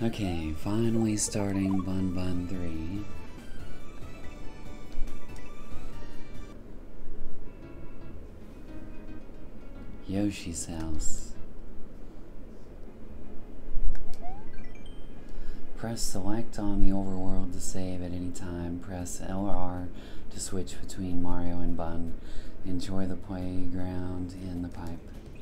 Okay, finally starting BunBun 3. Yoshi's house. Press select on the overworld to save at any time. Press L or R to switch between Mario and Bun. Enjoy the playground in the pipe.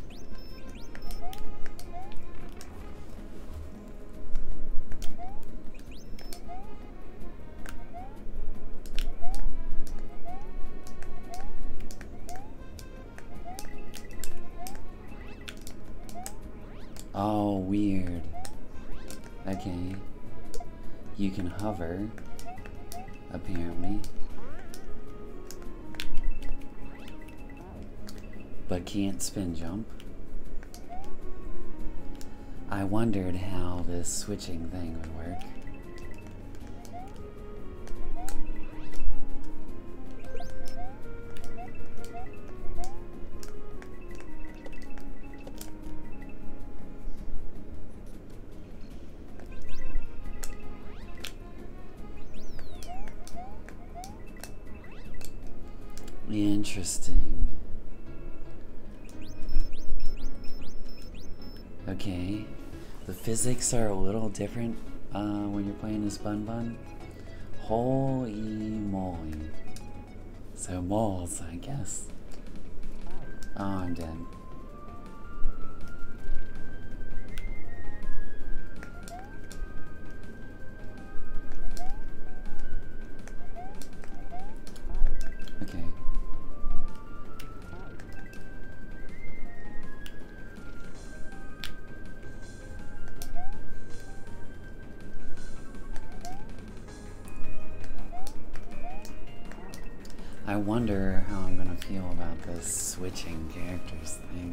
Oh, weird. Okay. You can hover, apparently. But can't spin jump. I wondered how this switching thing would work. Interesting. Okay, the physics are a little different when you're playing this BunBun. Holy moly. So moles, I guess. Oh, I'm dead. Okay. I wonder how I'm gonna feel about this switching characters thing.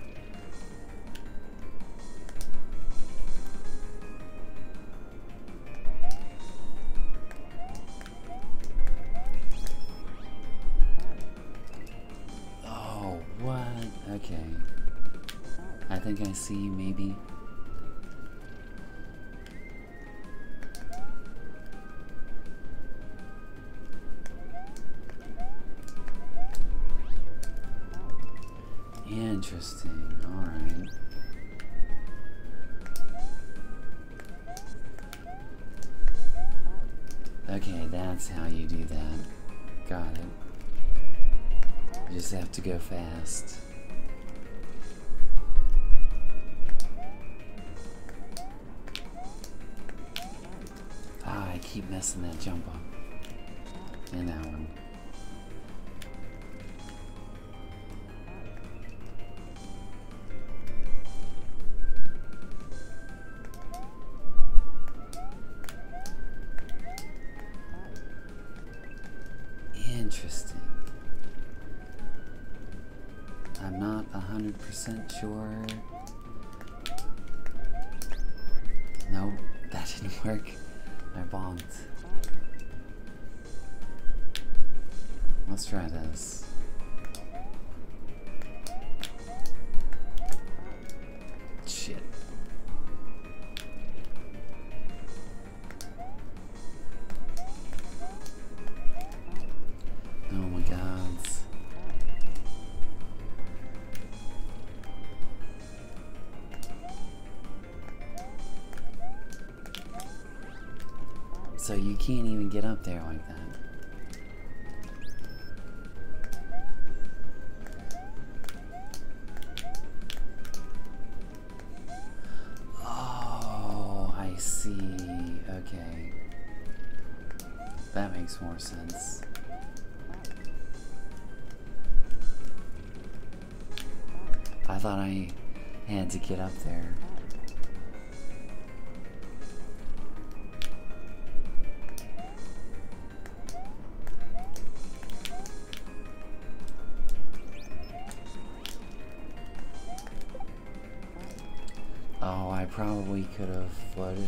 Oh, what? Okay. I think I see, maybe. Interesting, alright. Okay, that's how you do that. Got it. You just have to go fast. Ah, I keep messing that jump up. And that one. Interesting. I'm not 100% sure. No, that didn't work. I bonked. Let's try this. Shit. Oh my god. So you can't even get up there like that. Oh, I see. Okay. That makes more sense. I thought I had to get up there. Oh, I probably could have floated.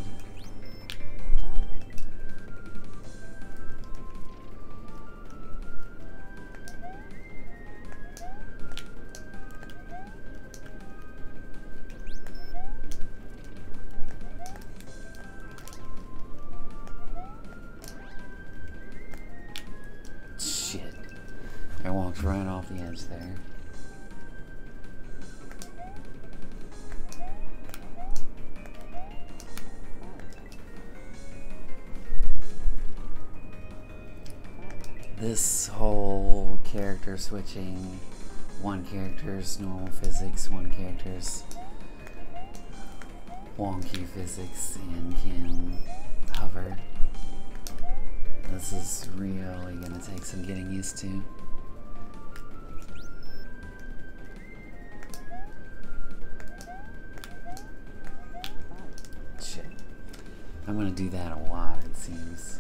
edge there. This whole character switching, one character's normal physics, one character's wonky physics, and can hover. This is really gonna take some getting used to. Shit. I'm gonna do that a lot, it seems.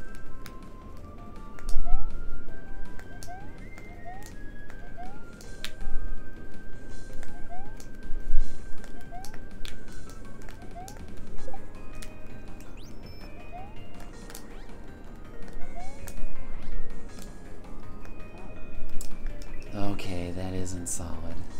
Okay, that isn't solid.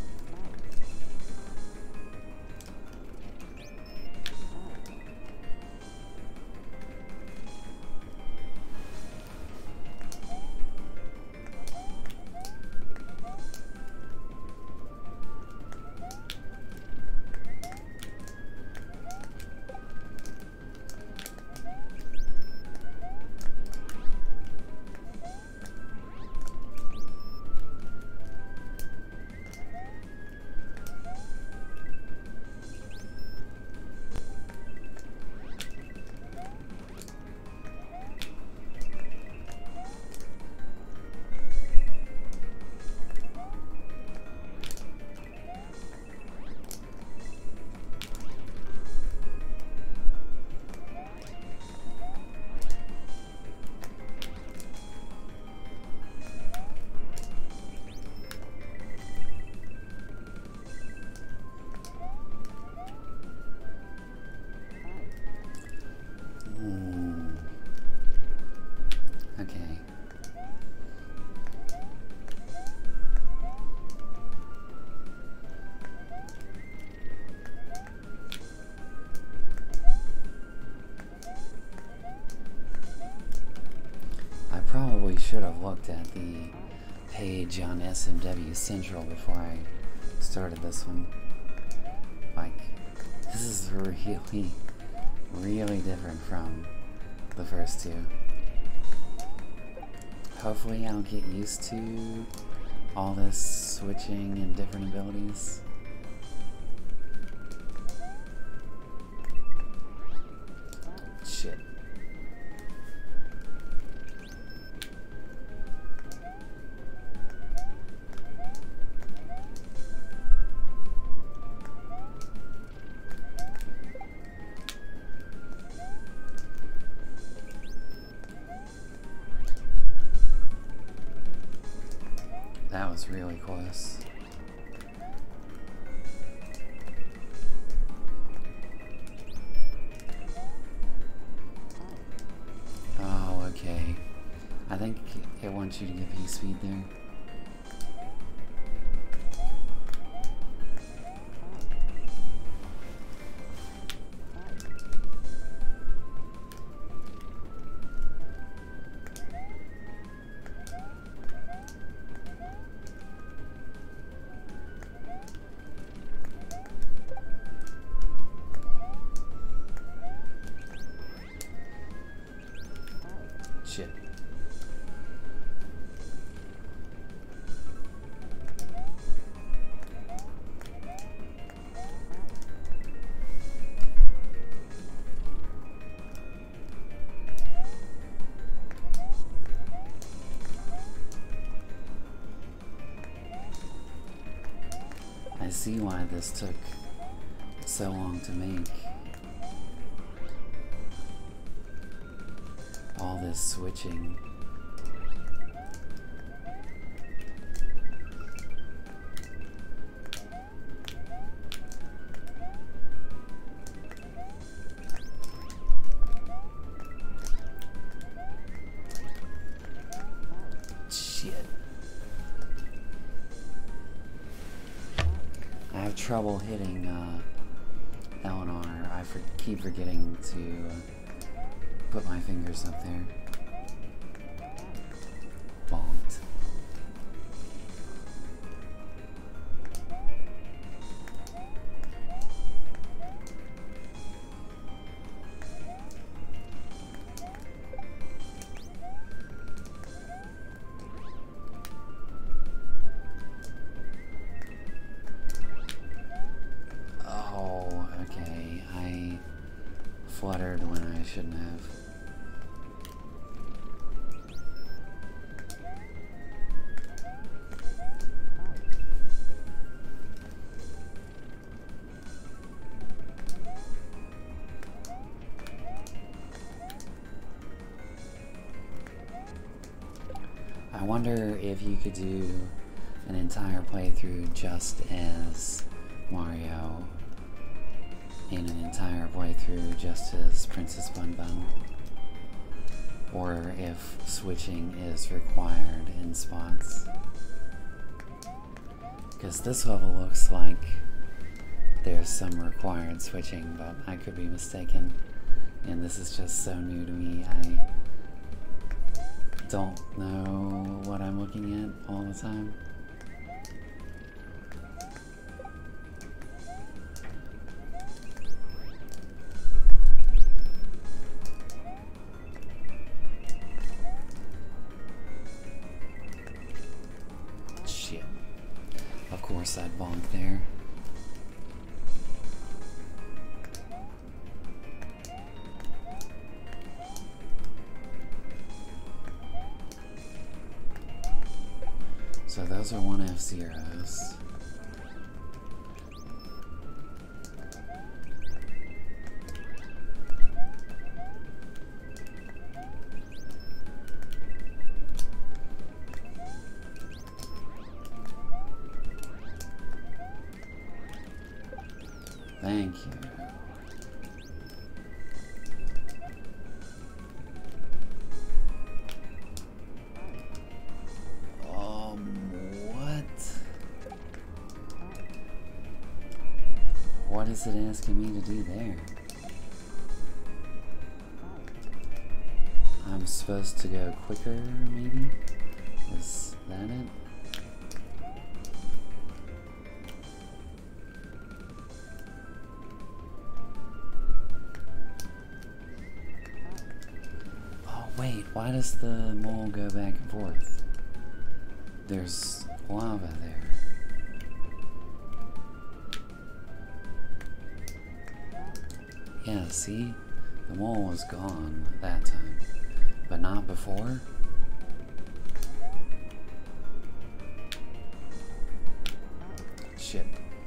Okay. I probably should have looked at the page on SMW Central before I started this one. Like, this is really, really different from the first two. Hopefully I'll get used to all this switching and different abilities. Shit. That was really close. Oh, okay. I think it wants you to get P-speed there. Shit. I see why this took so long to make. All this switching. Shit. I have trouble hitting Eleanor. I keep forgetting to put my fingers up there. Bonked. Okay, I fluttered when I shouldn't have. I wonder if you could do an entire playthrough just as Mario and an entire playthrough just as Princess BunBun, or if switching is required in spots. Because this level looks like there's some required switching, but I could be mistaken, and this is just so new to me. I don't know what I'm looking at all the time. Shit. Of course I'd bonk there. So those are 1 F-Zeros. Thank you. What is it asking me to do there? I'm supposed to go quicker, maybe? Is that it? Oh wait, why does the mole go back and forth? There's lava there. Yeah, see? The mole was gone that time, but not before? Shit.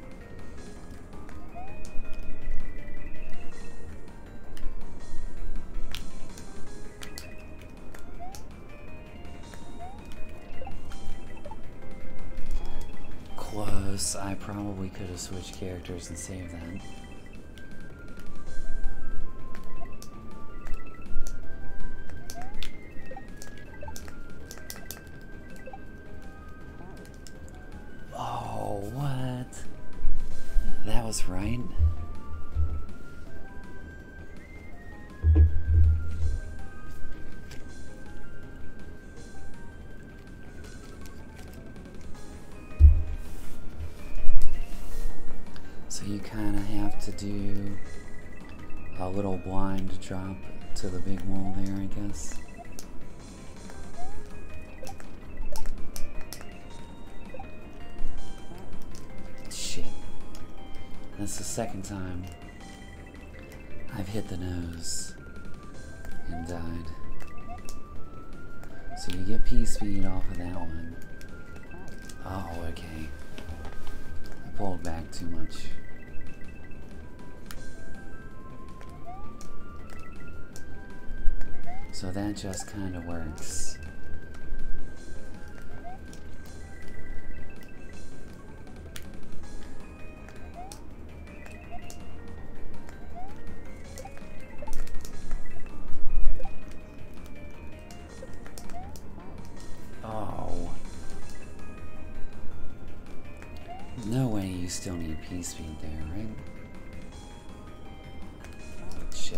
Close. I probably could have switched characters and saved that. That was right. So you kind of have to do a little blind drop to the big wall there, I guess. That's the second time I've hit the nose and died. So you get P-speed off of that one. Oh, okay. I pulled back too much. So that just kind of works. No way you still need P-speed there, right? Shit.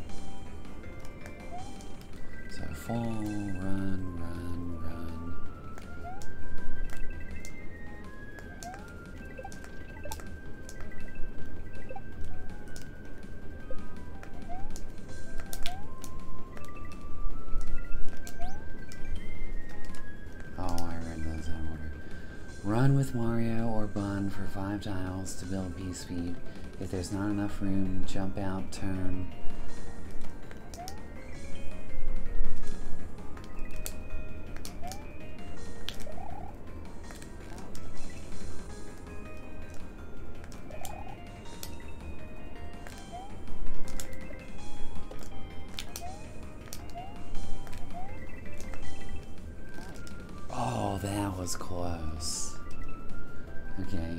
So fall, run, run, run. Run with Mario or Bun for 5 tiles to build P-speed. If there's not enough room, jump out, turn. Oh, that was close. Okay.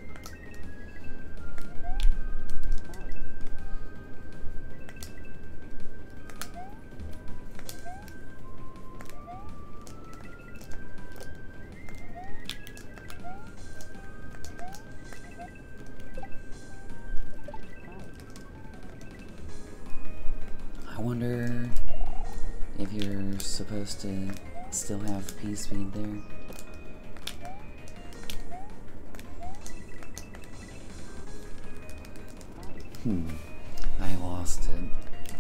I wonder if you're supposed to still have P speed there. I lost it.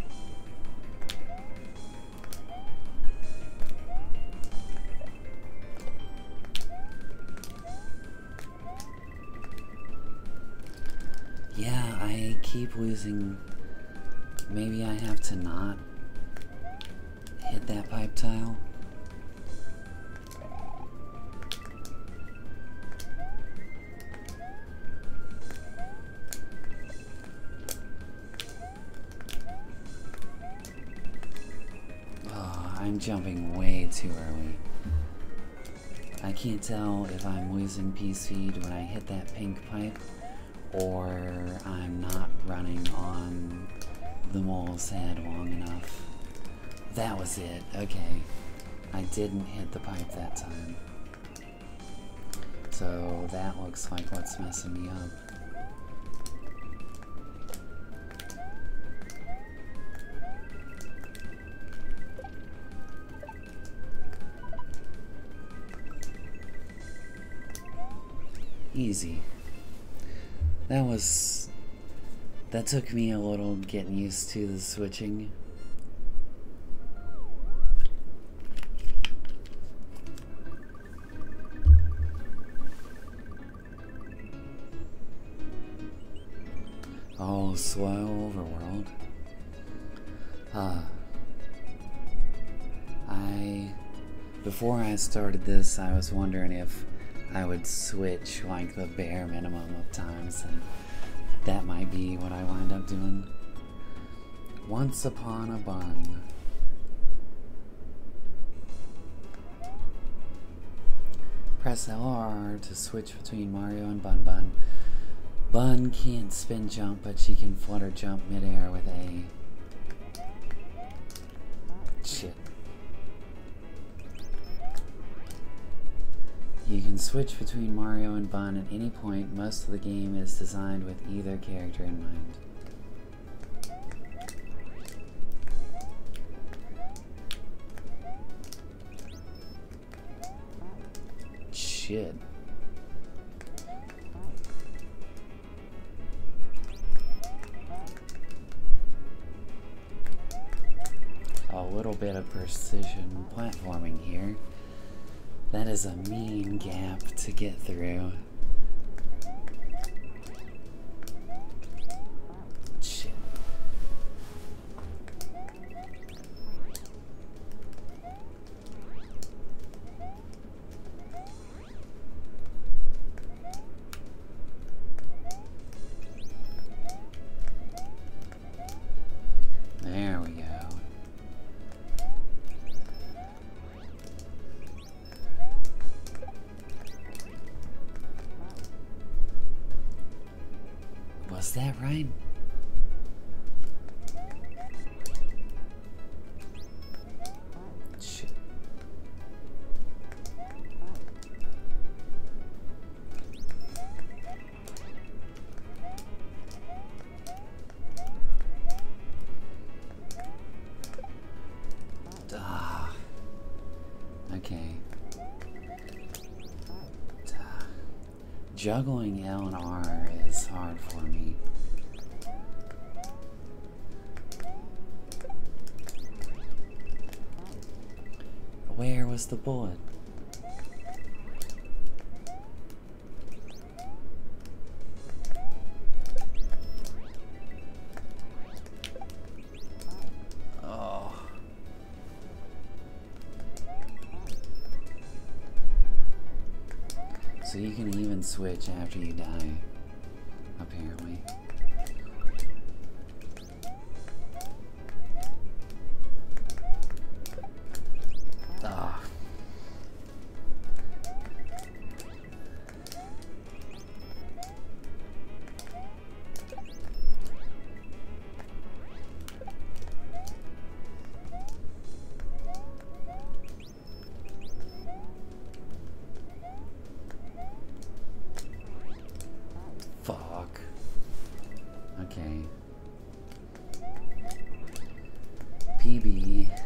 Yeah, I keep losing. Maybe I have to not hit that pipe tile. Oh, I'm jumping way too early. I can't tell if I'm losing P speed when I hit that pink pipe or I'm not running on the mole's head long enough. That was it. Okay. I didn't hit the pipe that time. So that looks like what's messing me up. Easy. That took me a little getting used to the switching. Oh, slow overworld. Before I started this, I was wondering if I would switch like the bare minimum of times, and that might be what I wind up doing. Once upon a bun. Press LR to switch between Mario and BunBun. Bun can't spin jump, but she can flutter jump midair with A. Shit. You can switch between Mario and Bun at any point. Most of the game is designed with either character in mind. Shit. A little bit of precision platforming here. That is a mean gap to get through. Shit. There we go. Was that right? Shit. Ah. Okay. Juggling L and R is hard for me. Where was the bullet? So you can even switch after you die, apparently. Ah. Fuck. Okay. PB.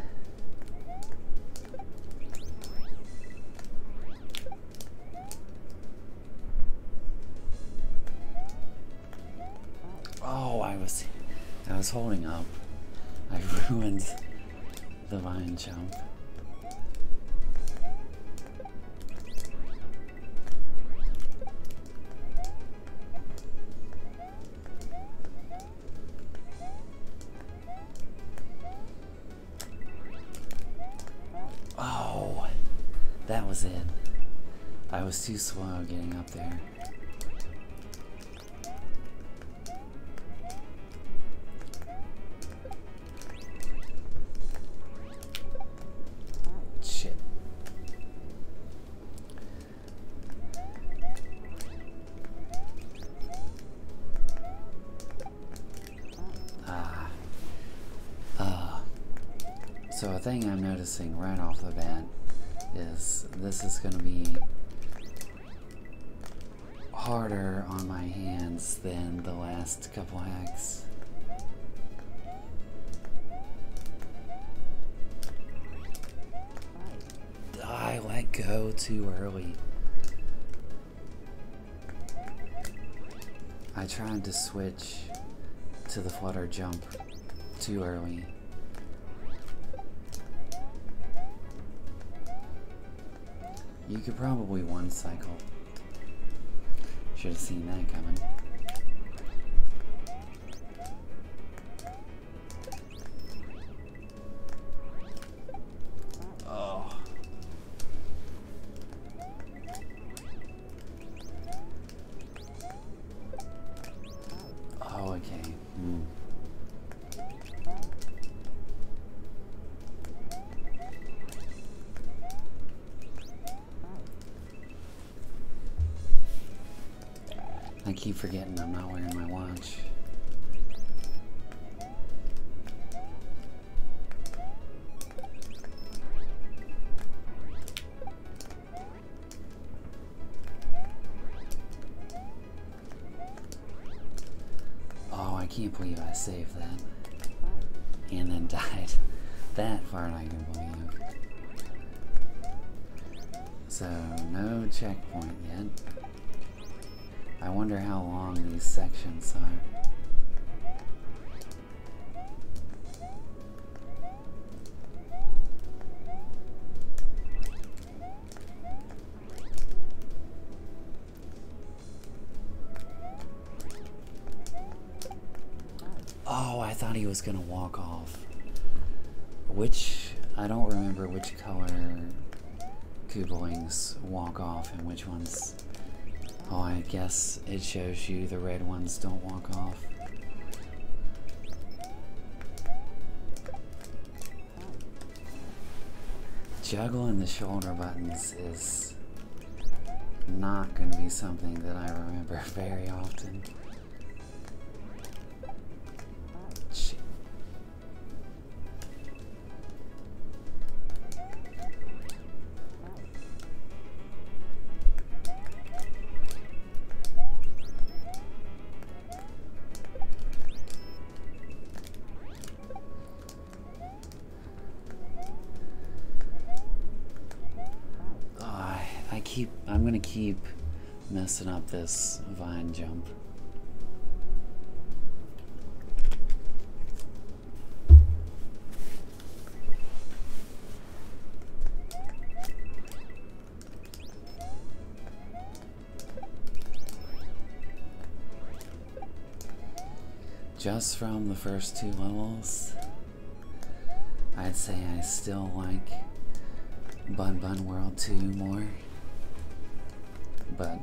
Oh, I was holding up. I ruined the vine jump. Oh, that was it. I was too slow getting up there. Shit. So a thing I'm noticing right off the bat is this is going to be harder on my hands than the last couple hacks. I let go too early. I tried to switch to the flutter jump too early. You could probably one cycle. Should have seen that coming. Oh. Oh, okay. I keep forgetting I'm not wearing my watch. Oh, I can't believe I saved that. And then died. That part I can believe. So, no checkpoint yet. I wonder how long these sections are. Oh, I thought he was gonna walk off. I don't remember which color Koopalings walk off and which ones. Oh, I guess it shows you the red ones don't walk off. Juggling the shoulder buttons is not going to be something that I remember very often. Shit. I'm gonna keep messing up this vine jump. Just from the first 2 levels, I'd say I still like BunBun World 2 more. But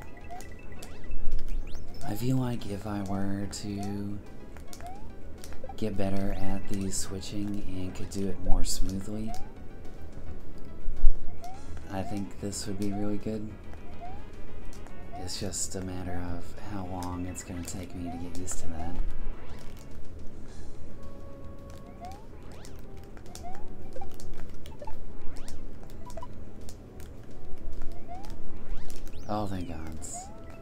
I feel like if I were to get better at the switching and could do it more smoothly, I think this would be really good. It's just a matter of how long it's going to take me to get used to that. Oh, thank gods.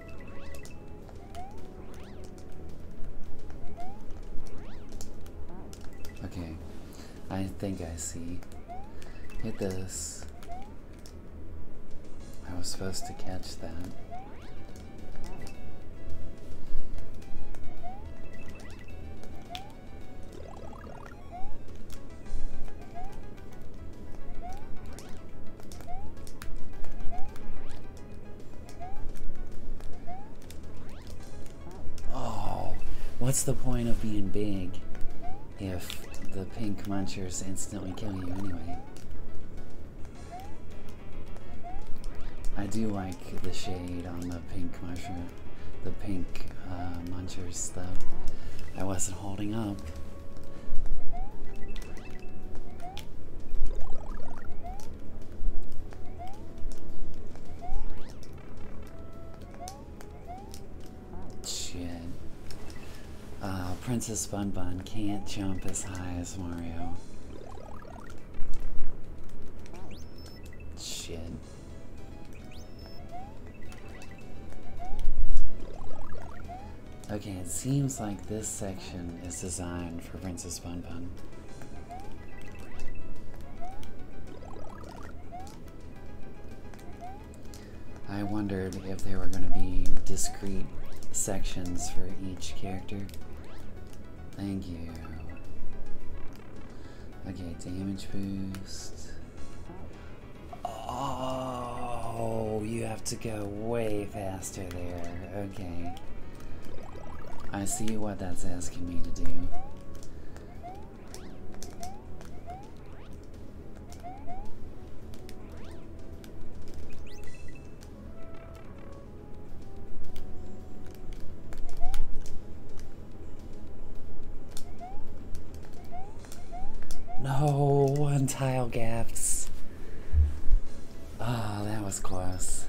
Okay, I think I see. Hit this. I was supposed to catch that. Oh, what's the point of being big if the pink munchers instantly kill you anyway? I do like the shade on the pink mushroom, the pink munchers though. I wasn't holding up. Shit. Princess BunBun can't jump as high as Mario. Shit. Okay, it seems like this section is designed for Princess BunBun. I wondered if there were going to be discrete sections for each character. Thank you. Okay, damage boost. Oh, you have to go way faster there. Okay. I see what that's asking me to do. No, one tile gaps. Oh, that was close.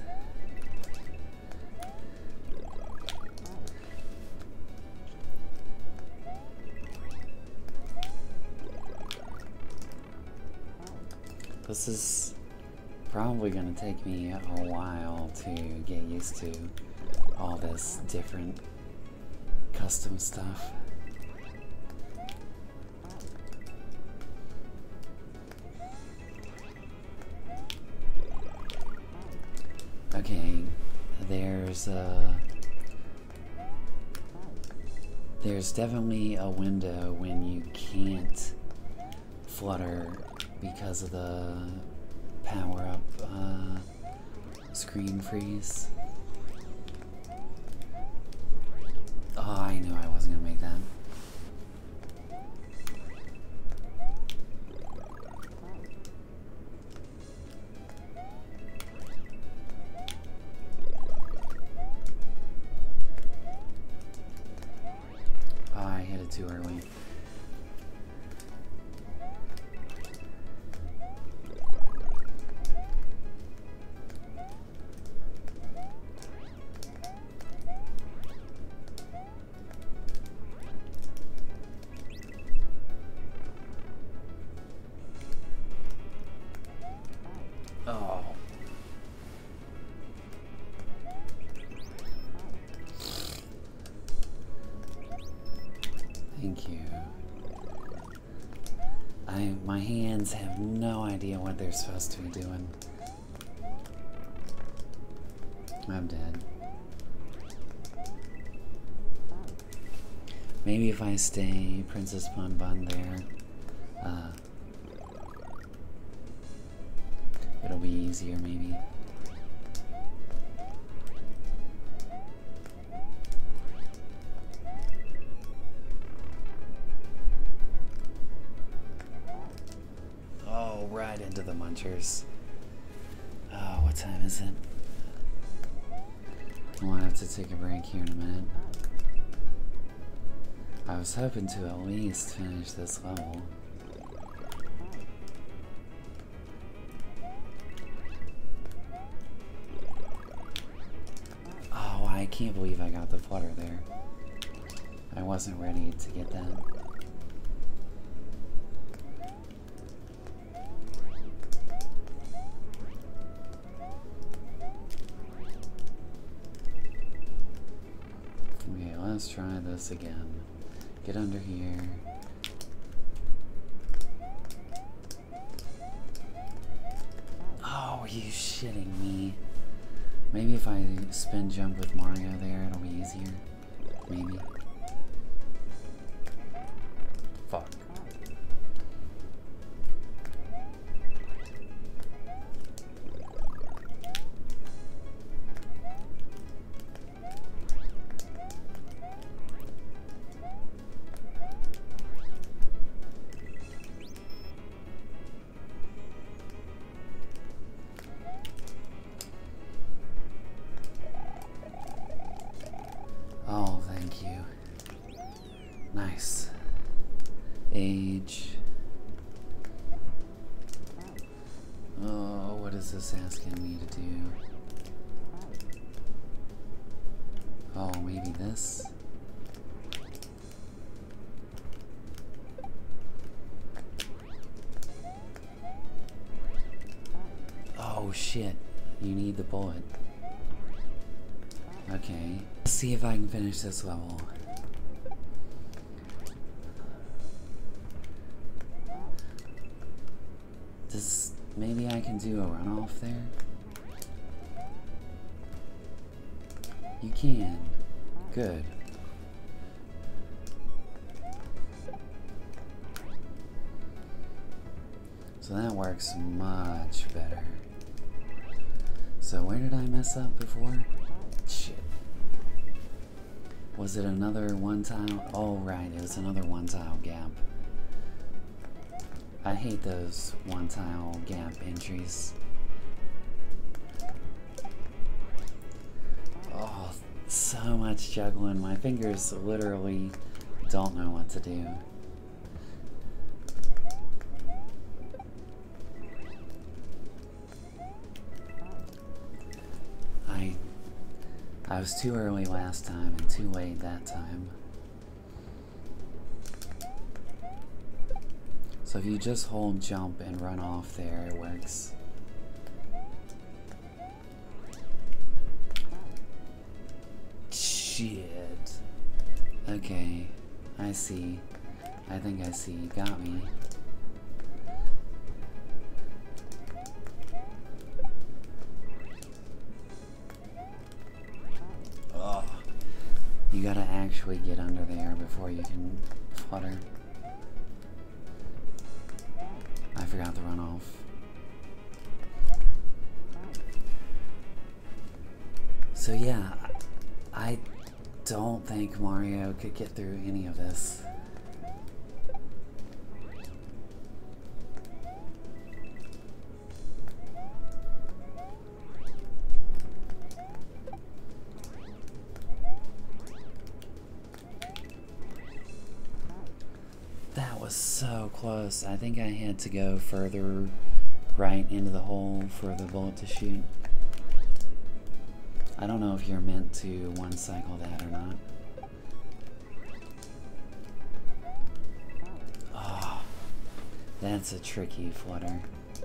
This is probably going to take me a while to get used to all this different custom stuff. Okay, there's definitely a window when you can't flutter because of the power-up screen freeze. Oh, I knew I wasn't gonna make that. Oh, I hit it too early. Oh. Thank you. My hands have no idea what they're supposed to be doing. I'm dead. Maybe if I stay Princess BunBun there, it'll be easier maybe. Oh, right into the munchers. Oh, what time is it? I wanted to take a break here in a minute. I was hoping to at least finish this level. Oh, I can't believe I got the flutter there. I wasn't ready to get that. Okay, let's try this again. Get under here. Oh, are you shitting me? Maybe if I spin jump with Mario there, it'll be easier. Maybe. Fuck. Oh, thank you. Nice. Age. Oh, what is this asking me to do? Oh, maybe this? Oh shit, you need the bullet. Okay, let's see if I can finish this level. Maybe I can do a runoff there? You can. Good. So that works much better. So where did I mess up before? Shit. Was it another one tile? Oh right, it was another one tile gap. I hate those one tile gap entries. Oh, so much juggling. My fingers literally don't know what to do. I was too early last time and too late that time. So if you just hold jump and run off there, it works. Shit. Okay, I see. I think I see. Got me. Oh, you gotta actually get under there before you can flutter. I forgot the runoff. So yeah, I don't think Mario could get through any of this. That was so close. I think I had to go further right into the hole for the bullet to shoot. I don't know if you're meant to one cycle that or not. Oh, that's a tricky flutter.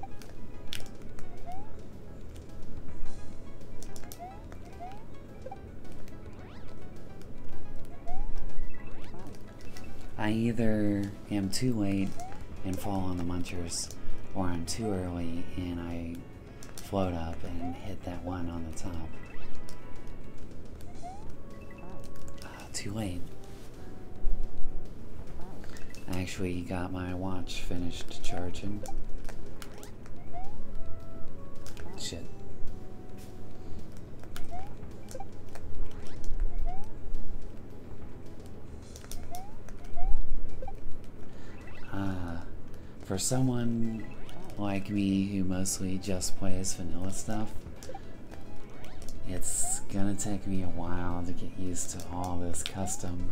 I either am too late and fall on the munchers, or I'm too early and I float up and hit that one on the top. Too late. I actually got my watch finished charging. Shit. For someone like me who mostly just plays vanilla stuff, It's gonna take me a while to get used to all this custom.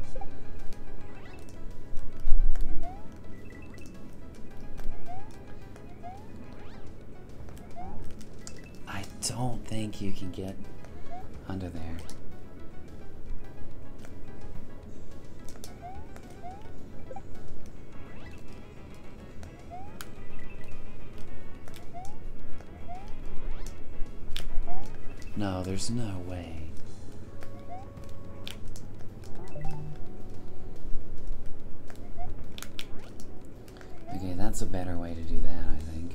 I don't think you can get under there. No, there's no way. Okay, that's a better way to do that, I think.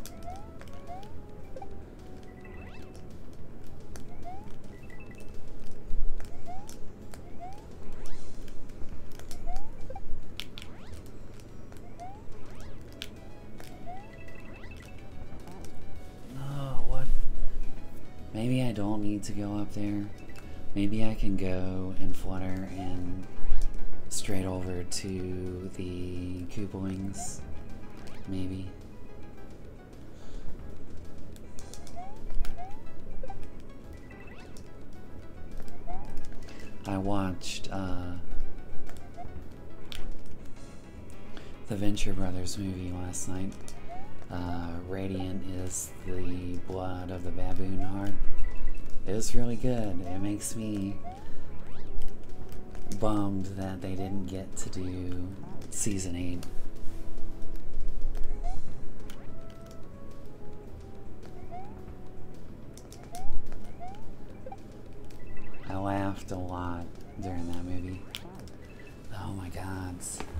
Maybe I don't need to go up there. Maybe I can go and flutter and straight over to the Koopa Wings. Maybe. I watched the Venture Brothers movie last night. Radiant is the blood of the baboon heart. It was really good. It makes me bummed that they didn't get to do season 8. I laughed a lot during that movie. Oh my god.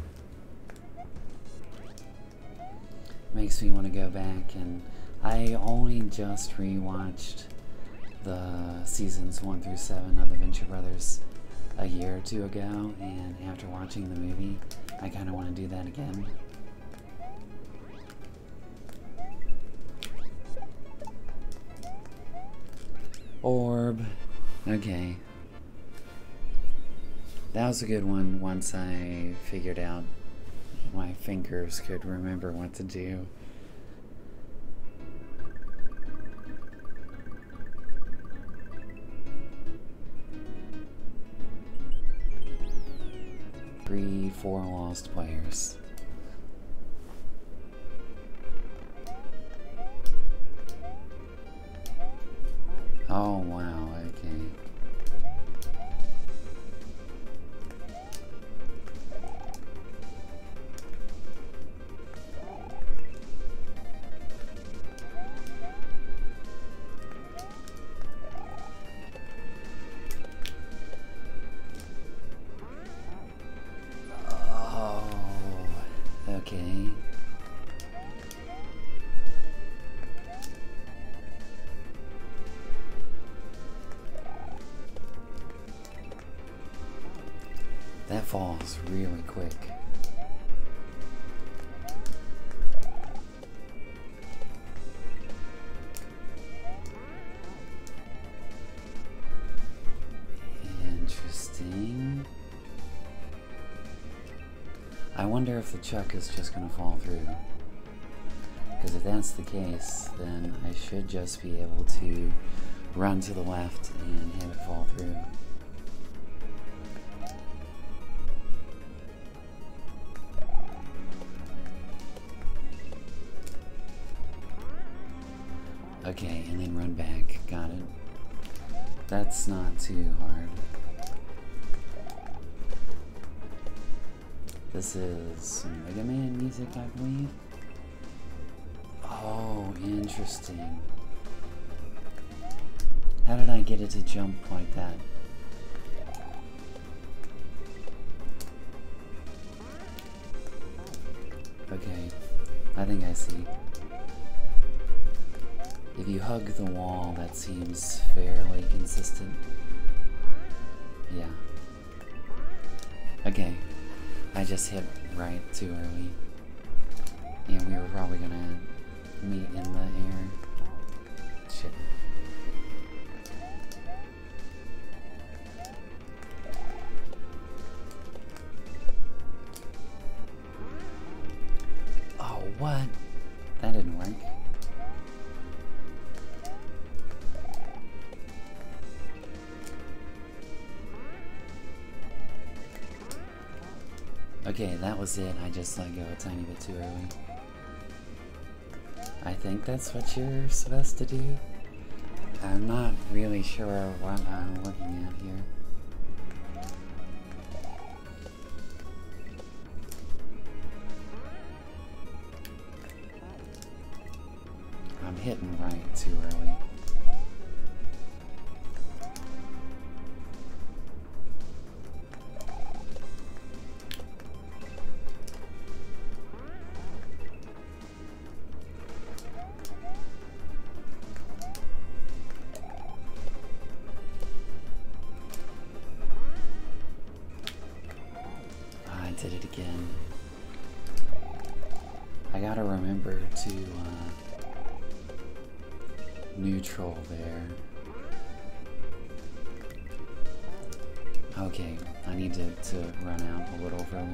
Makes me want to go back, and I only just rewatched the seasons 1 through 7 of the Venture Brothers a year or two ago, and after watching the movie, I kind of want to do that again. Orb. Okay. That was a good one once I figured out my fingers could remember what to do. Three, 4 lost players. Oh wow, okay. Okay. That falls really quick. Interesting. I wonder if the chuck is just going to fall through. Because if that's the case, then I should just be able to run to the left and have it fall through. Okay, and then run back. Got it. That's not too hard. This is some Mega Man music, I believe. Oh, interesting. How did I get it to jump like that? Okay, I think I see. If you hug the wall, that seems fairly consistent. Yeah. Okay. I just hit right too early. And we were probably gonna meet in the air. Shit. Oh, what? That didn't work. Okay, that was it. I just let go a tiny bit too early. I think that's what you're supposed to do. I'm not really sure what I'm looking at here. I'm hitting right too early. I did it again. I gotta remember to neutral there. Okay, I need to run out a little further.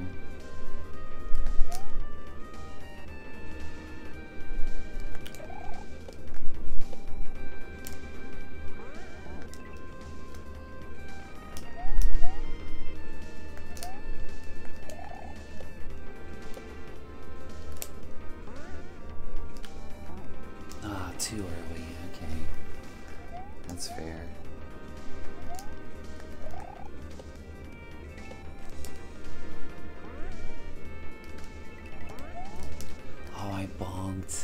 Ah, too early, okay. That's fair. Oh, I bonked.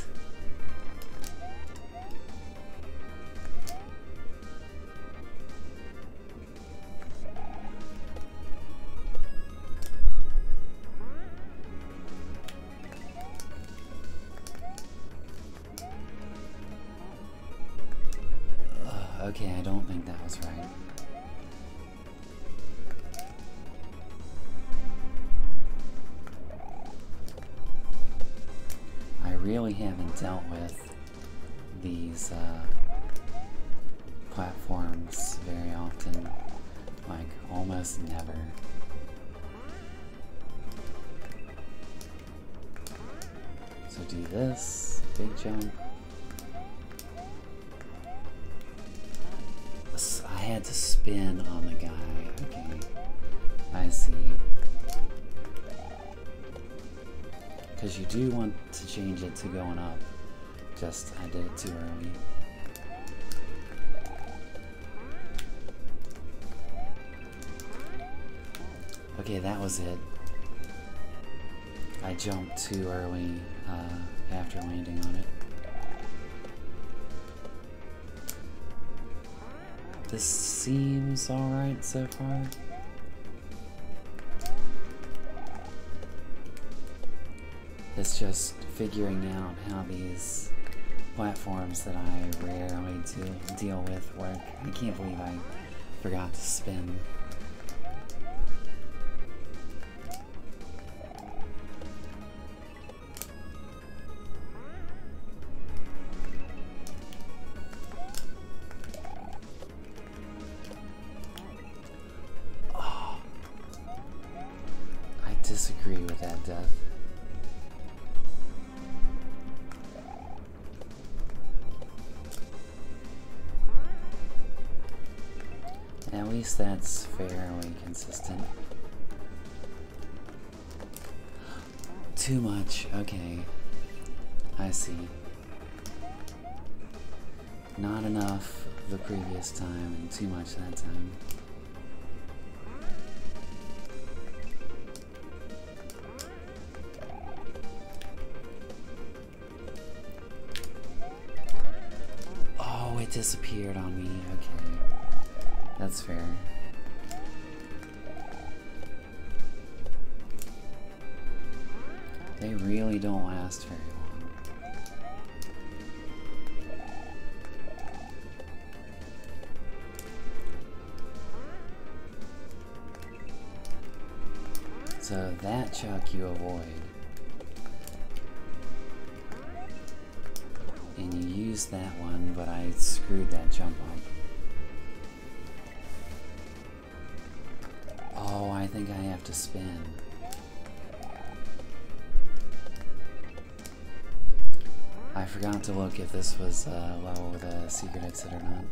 Okay, I don't think that was right. I really haven't dealt with these platforms very often, like almost never. So do this, big jump. I had to spin on the guy. Okay, I see. Because you do want to change it to going up. Just, I did it too early. Okay, that was it. I jumped too early after landing on it. This seems alright so far. It's just figuring out how these platforms that I rarely deal with work. I can't believe I forgot to spin. Disagree with that death. At least that's fairly consistent. Too much, okay. I see. Not enough the previous time and too much that time. It disappeared on me. Okay, that's fair. They really don't last very long. So that chuck you avoid. And you used that one, but I screwed that jump up. Oh, I think I have to spin. I forgot to look if this was a level with a secret exit or not.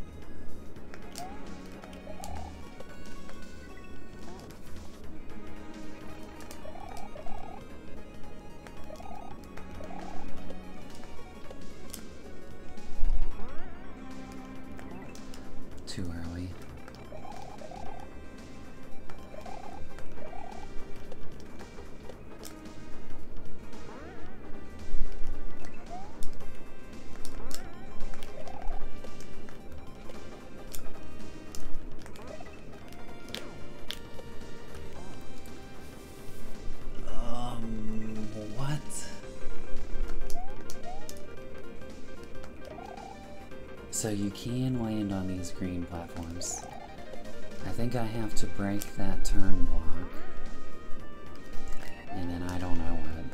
Too early. What? So you can land on these green platforms. I think I have to break that turn block. And then I don't know what.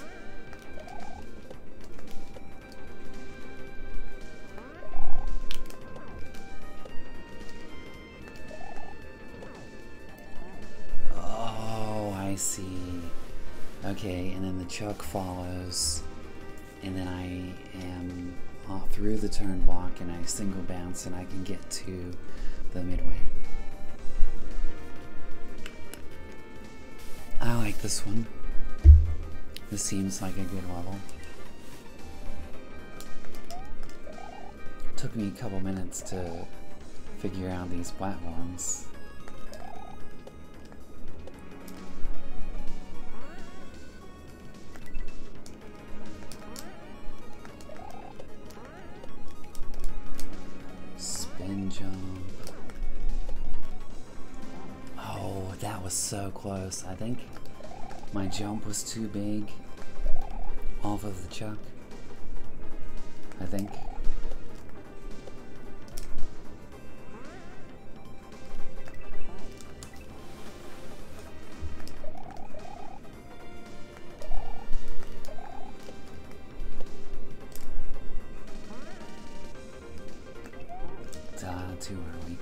Oh, I see. Okay, and then the chuck follows. And then I am through the turn block and I single bounce and I can get to the midway. I like this one. This seems like a good level. Took me a couple minutes to figure out these platforms. Jump. Oh, that was so close. I think my jump was too big off of the chuck. I think. Too early.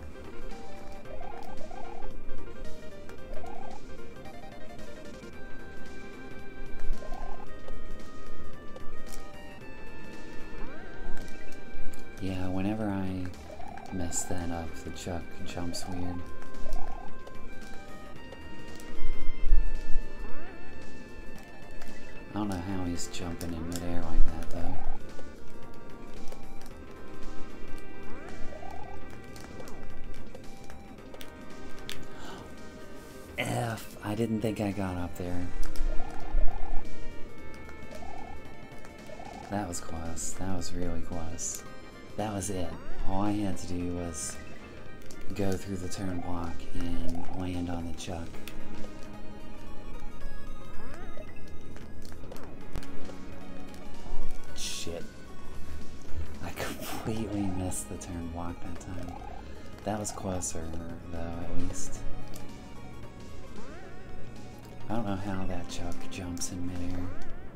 Yeah, whenever I mess that up, the chuck jumps weird. I don't know how he's jumping in midair like that though. F. I didn't think I got up there. That was close. That was really close. That was it. All I had to do was go through the turn block and land on the chuck. Shit. I completely missed the turn block that time. That was closer, though, at least. I don't know how that chuck jumps in midair.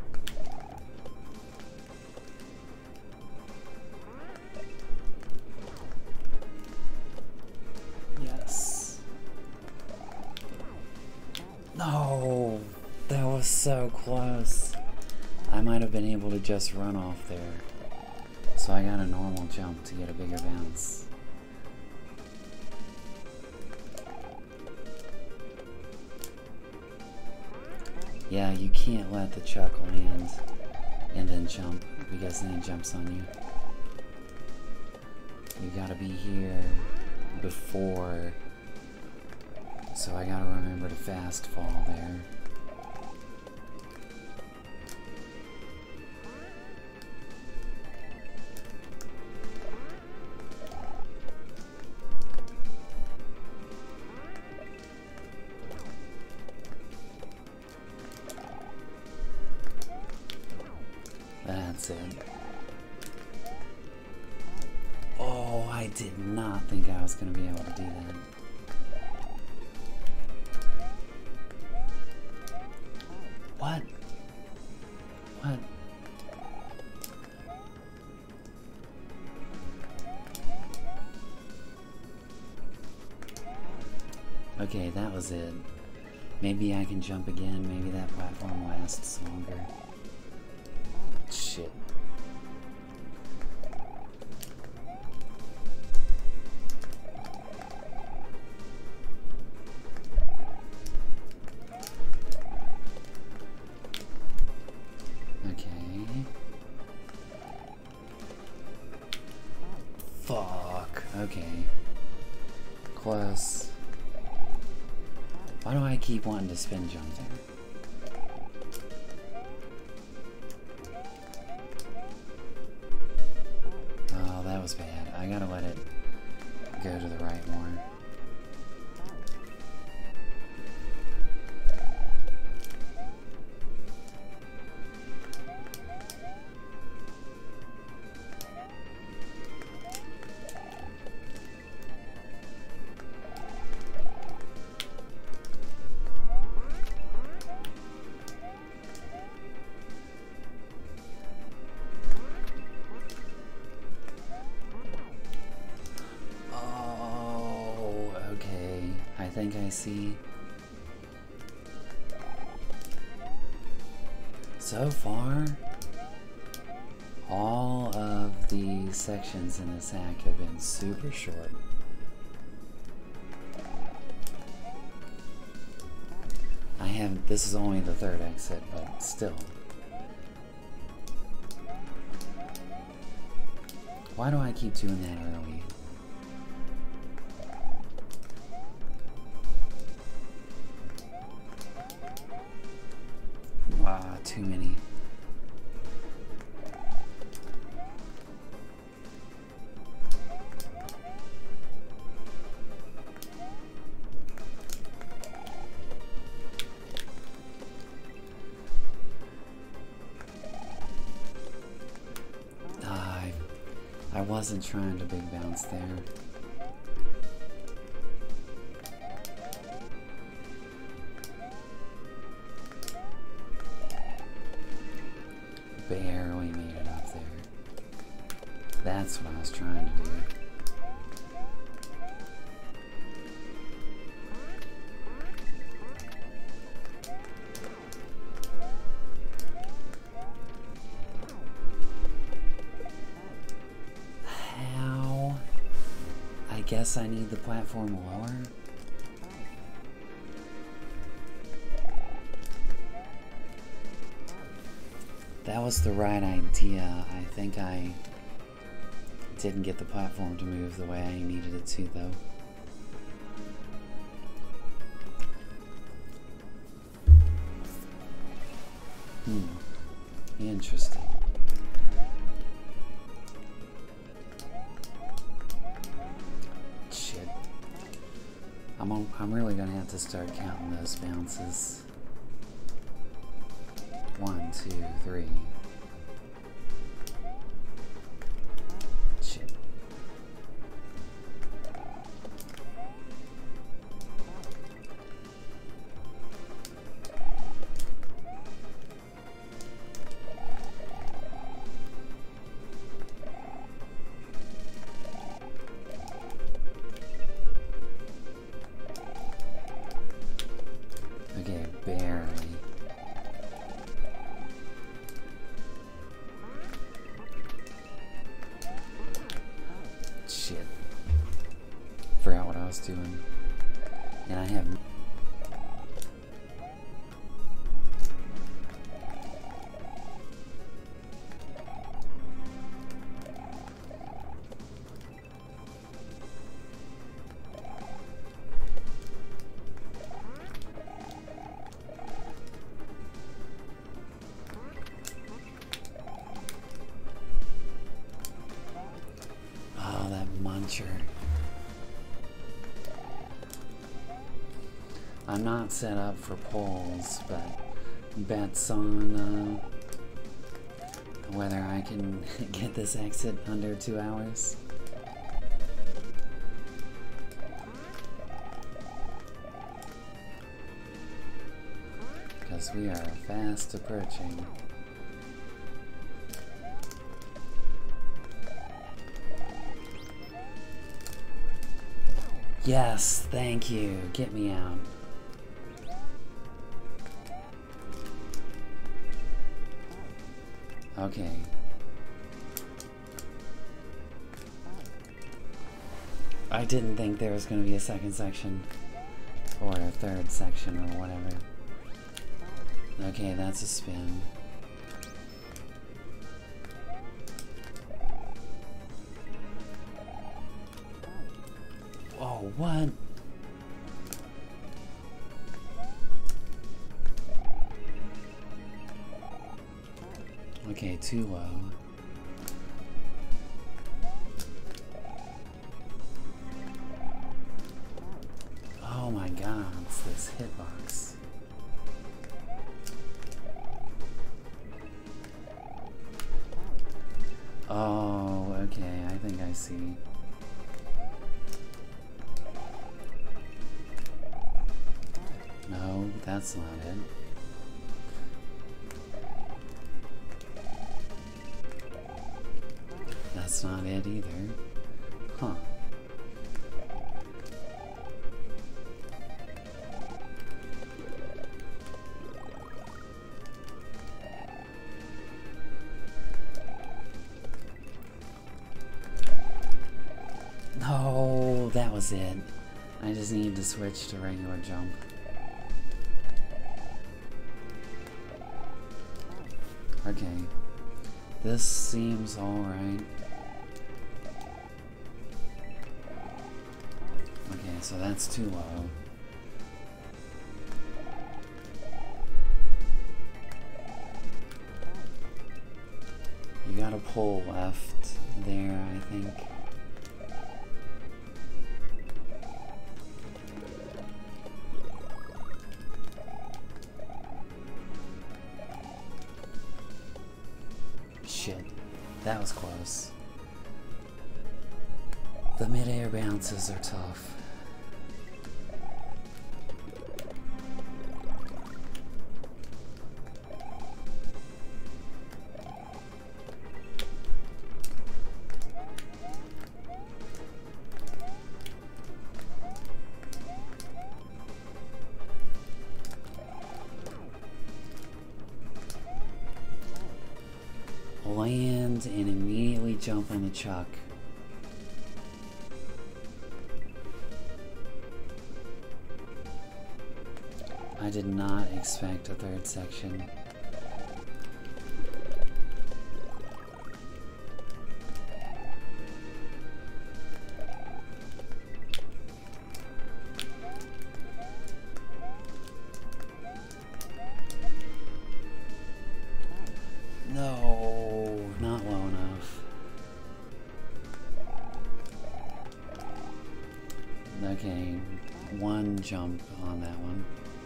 Yes. No! That was so close. I might have been able to just run off there. So I got a normal jump to get a bigger bounce. Yeah, you can't let the chuck land and then jump, because then he jumps on you. You gotta be here before, so I gotta remember to fast fall there. That's it. Oh, I did not think I was going to be able to do that. What? What? Okay, that was it. Maybe I can jump again. Maybe that platform lasts longer. Shit. Okay. Fuck. Okay. Close. Why do I keep wanting to spin jump there? Oh, that was bad. I gotta let it go to the right more. I think I see. So far, all of the sections in this act have been super short. This is only the third exit, but still. Why do I keep doing that early? Wow, too many. I wasn't trying to big bounce there. Barely made it up there. That's what I was trying to do. How? I guess I need the platform lower? That was the right idea. I think I didn't get the platform to move the way I needed it to, though. Interesting. Shit. I'm really gonna have to start counting those bounces. 1, 2, 3. Shit. Okay, barely. Shit. Forgot what I was doing. And I have... Oh, that muncher. I'm not set up for polls, but bets on whether I can get this exit under 2 hours. Because we are fast approaching. Yes, thank you. Get me out. Okay. I didn't think there was going to be a second section or a third section or whatever. Okay, that's a spin. What? Okay, too low. Oh my god, it's this hitbox. Oh, okay, I think I see. No, that's not it. That's not it either. Huh. No, that was it. I just need to switch to regular jump. Okay. This seems alright. Okay, so that's too low. You gotta pull left there, I think. Shit, that was close. The mid-air bounces are tough. Land and immediately jump on the chuck. I did not expect a third section. No, not low enough. Okay, one jump on that one.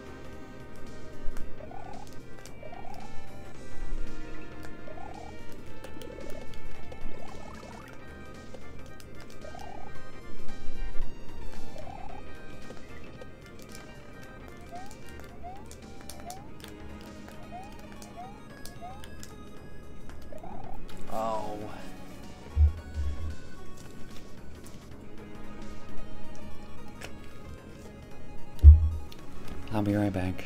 Oh. I'll be right back.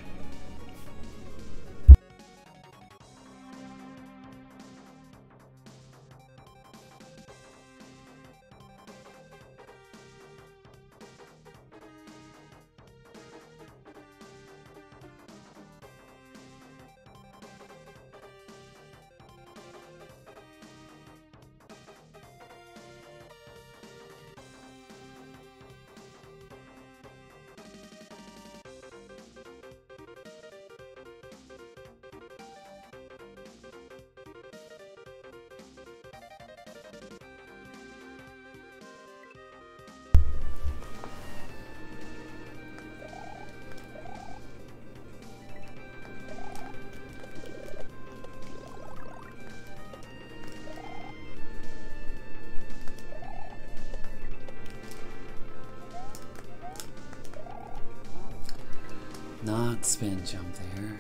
Not spin jump there.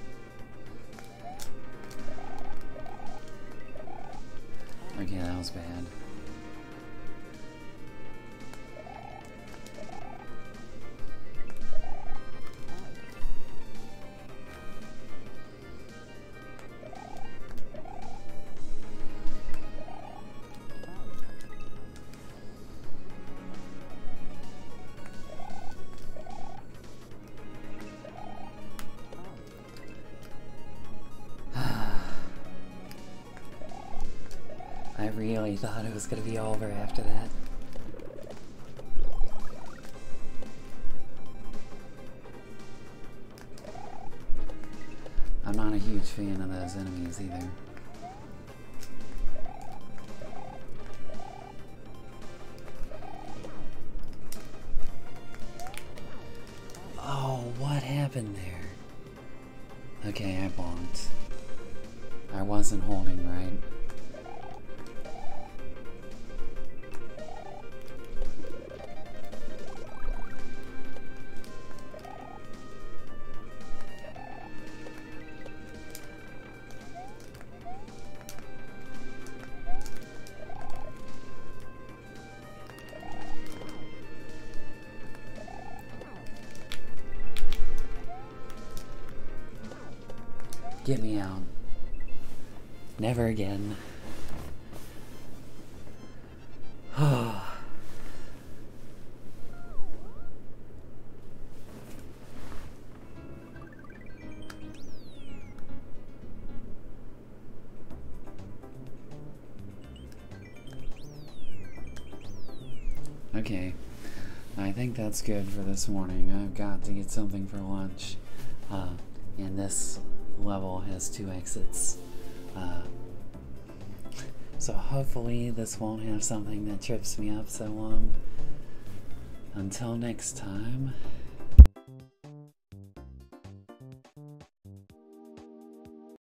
Okay, that was bad. I really thought it was going to be over after that. I'm not a huge fan of those enemies either. Oh, what happened there? Okay, I bonked. I wasn't holding right. Get me out. Never again. Okay, I think that's good for this morning. I've got to get something for lunch. And this level has 2 exits. So hopefully this won't have something that trips me up so long. Until next time.